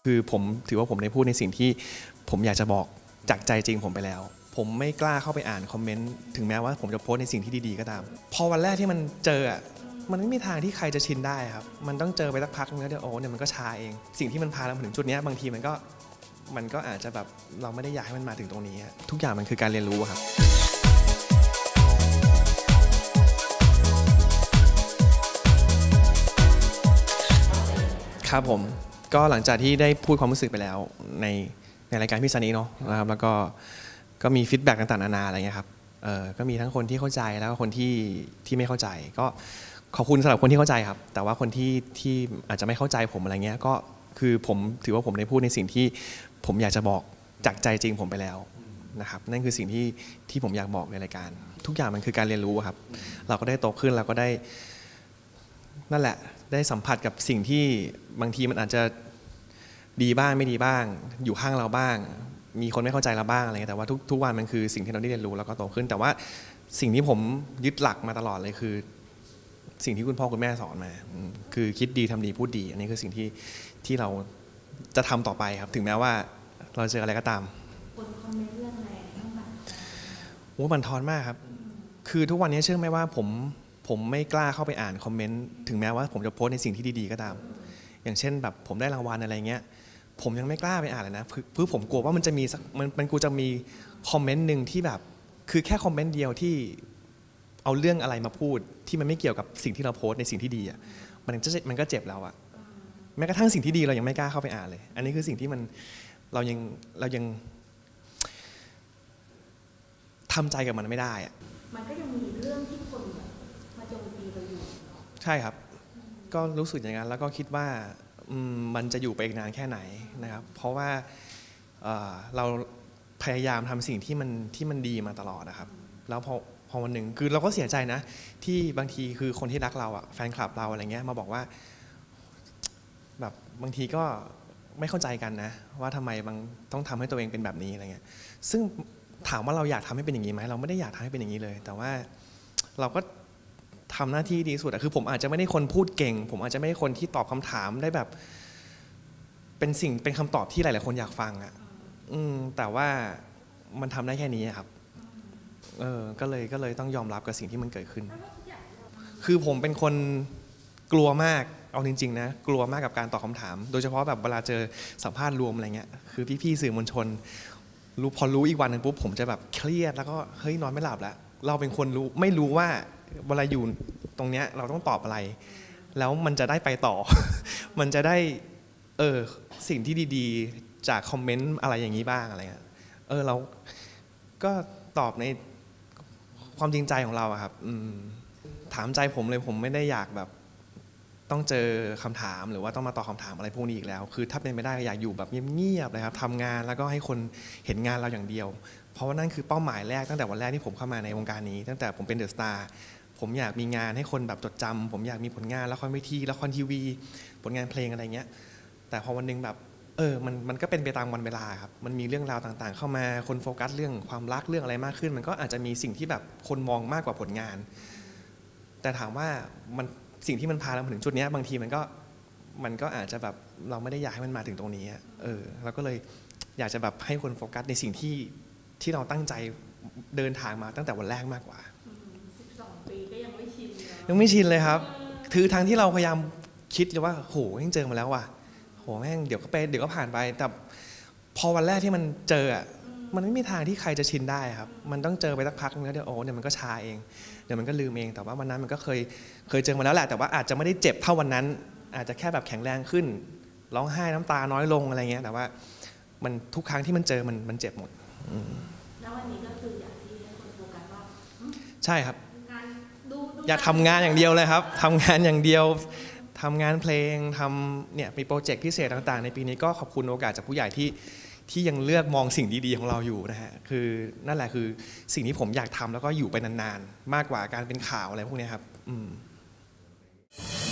คือผมถือว่าผมได้พูดในสิ่งที่ผมอยากจะบอกจากใจจริงผมไปแล้วผมไม่กล้าเข้าไปอ่านคอมเมนต์ถึงแม้ว่าผมจะโพสในสิ่งที่ดีๆก็ตามพอวันแรกที่มันเจอมันไม่มีทางที่ใครจะชินได้ครับมันต้องเจอไปสักพักนึงแล้วเดี๋ยวเนี่ยมันก็ชาเองสิ่งที่มันพาเราถึงจุดนี้บางทีมันก็อาจจะแบบเราไม่ได้อยากให้มันมาถึงตรงนี้ทุกอย่างมันคือการเรียนรู้ครับครับผมก็หลังจากที่ได้พูดความรู้สึกไปแล้วในรายการพี่ซันนี่เนาะนะครับแล้วก็มีฟีดแบ็กต่างๆนานาอะไรเงี้ยครับก็มีทั้งคนที่เข้าใจแล้วก็คนที่ไม่เข้าใจก็ขอบคุณสำหรับคนที่เข้าใจครับแต่ว่าคนที่อาจจะไม่เข้าใจผมอะไรเงี้ยก็คือผมถือว่าผมได้พูดในสิ่งที่ผมอยากจะบอกจากใจจริงผมไปแล้วนะครับนั่นคือสิ่งที่ผมอยากบอกในรายการทุกอย่างมันคือการเรียนรู้ครับเราก็ได้โตขึ้นเราก็ได้นั่นแหละได้สัมผัสกับสิ่งที่บางทีมันอาจจะดีบ้างไม่ดีบ้างอยู่ข้างเราบ้างมีคนไม่เข้าใจเราบ้างอะไรเงี้ยแต่ว่าทุกวันมันคือสิ่งที่เราได้เรียนรู้แล้วก็โตขึ้นแต่ว่าสิ่งที่ผมยึดหลักมาตลอดเลยคือสิ่งที่คุณพ่อคุณแม่สอนมาคือคิดดีทำดีพูดดีอันนี้คือสิ่งที่เราจะทำต่อไปครับถึงแม้ว่าเราเจออะไรก็ตามคนคอมเมนต์เรื่องอะไรต้องแบบโอ้บั่นทอนมากครับคือทุกวันนี้เชื่อไหมว่าผมไม่กล้าเข้าไปอ่านคอมเมนต์ถึงแม้ว่าผมจะโพสในสิ่งที่ดีๆก็ตามอย่างเช่นแบบผมได้รางวัลอะไรเงี้ยผมยังไม่กล้าไปอ่านเลยนะเพื่อผมกลัวว่ามันจะมีมันกูจะมีคอมเมนต์หนึ่งที่แบบคือแค่คอมเมนต์เดียวที่เอาเรื่องอะไรมาพูดที่มันไม่เกี่ยวกับสิ่งที่เราโพสในสิ่งที่ดีอ่ะมันก็เจ็บแล้วอ่ะแม้กระทั่งสิ่งที่ดีเรายังไม่กล้าเข้าไปอ่านเลยอันนี้คือสิ่งที่เรายังทำใจกับมันไม่ได้อ่ะมันก็ยังมีเรื่องที่คนแบบมาโจมตีเราอยู่ใช่ครับก็รู้สึกอย่างนั้นแล้วก็คิดว่ามันจะอยู่ไปอีกนานแค่ไหนนะครับเพราะว่าเราพยายามทำสิ่งที่มันดีมาตลอดนะครับแล้วพอวันหนึ่งคือเราก็เสียใจนะที่บางทีคือคนที่รักเราแฟนคลับเราอะไรเงี้ยมาบอกว่าแบบบางทีก็ไม่เข้าใจกันนะว่าทำไมต้องทำให้ตัวเองเป็นแบบนี้อะไรเงี้ยซึ่งถามว่าเราอยากทำให้เป็นอย่างนี้ไหมเราไม่ได้อยากทำให้เป็นอย่างนี้เลยแต่ว่าเราก็ทำหน้าที่ดีสุดคือผมอาจจะไม่ได้คนพูดเก่งผมอาจจะไม่ได้คนที่ตอบคำถามได้แบบเป็นคำตอบที่หลายๆคนอยากฟังแต่ว่ามันทำได้แค่นี้ครับก็เลยต้องยอมรับกับสิ่งที่มันเกิดขึ้นคือผมเป็นคนกลัวมากเอาจริงๆนะกลัวมากกับการตอบคำถามโดยเฉพาะแบบเวลาเจอสัมภาษณ์รวมอะไรเงี้ยคือพี่ๆสื่อมวลชนพอรู้อีกวันนึงปุ๊บผมจะแบบเครียดแล้วก็เฮ้ยนอนไม่หลับแล้วเราเป็นคนไม่รู้ว่าเวลาอยู่ตรงเนี้ยเราต้องตอบอะไรแล้วมันจะได้ไปต่อ มันจะได้สิ่งที่ดีๆจากคอมเมนต์อะไรอย่างนี้บ้างอะไรเงี้ยเราก็ตอบในความจริงใจของเราครับถามใจผมเลยผมไม่ได้อยากแบบต้องเจอคำถามหรือว่าต้องมาตอบคำถามอะไรพวกนี้อีกแล้วคือถ้าเป็นไม่ได้อยากอยู่แบบเงียบๆเลยครับทำงานแล้วก็ให้คนเห็นงานเราอย่างเดียวเพราะว่านั่นคือเป้าหมายแรกตั้งแต่วันแรกที่ผมเข้ามาในวงการนี้ตั้งแต่ผมเป็นเดอะสตาร์ผมอยากมีงานให้คนแบบจดจำผมอยากมีผลงานละครเวทีละครทีวีผลงานเพลงอะไรเงี้ยแต่พอวันนึงแบบมันก็เป็นไปตามวันเวลาครับมันมีเรื่องราวต่างๆเข้ามาคนโฟกัสเรื่องความรักเรื่องอะไรมากขึ้นมันก็อาจจะมีสิ่งที่แบบคนมองมากกว่าผลงานแต่ถามว่ามันสิ่งที่มันพาเราถึงจุดนี้บางทีมันก็อาจจะแบบเราไม่ได้อยากให้มันมาถึงตรงนี้เราก็เลยอยากจะแบบให้คนโฟกัสในสิ่งที่เราตั้งใจเดินทางมาตั้งแต่วันแรกมากกว่า 12 ปีก็ยังไม่ชินเลยครับคือทางที่เราพยายามคิดเลยว่าโหยังเจอมาแล้วว่ะโหแม่งเดี๋ยวก็ผ่านไปแต่พอวันแรกที่มันเจอมันไม่มีทางที่ใครจะชินได้ครับมันต้องเจอไปสักพักนึงแล้วเดี๋ยวเนี่ยมันก็ชาเองเดี๋ยวมันก็ลืมเองแต่ว่าวันนั้นมันก็เคยเจอมาแล้วแหละแต่ว่าอาจจะไม่ได้เจ็บเท่าวันนั้นอาจจะแค่แบบแข็งแรงขึ้นร้องไห้น้ำตาน้อยลงอะไรเงี้ยแต่ว่ามันทุกครั้งที่มันเจอมันเจ็บหมดแล้ววันนี้ก็คืออยากที่ให้คนโฟกัสว่าใช่ครับอยากทำงานอย่างเดียวเลยครับทำงานอย่างเดียวทำงานเพลงทำเนี่ยมีโปรเจกต์พิเศษต่างๆในปีนี้ก็ขอบคุณโอกาสจากผู้ใหญ่ที่ยังเลือกมองสิ่งดีๆของเราอยู่นะฮะคือนั่นแหละคือสิ่งที่ผมอยากทำแล้วก็อยู่ไปนานๆมากกว่าการเป็นข่าวอะไรพวกนี้ครับ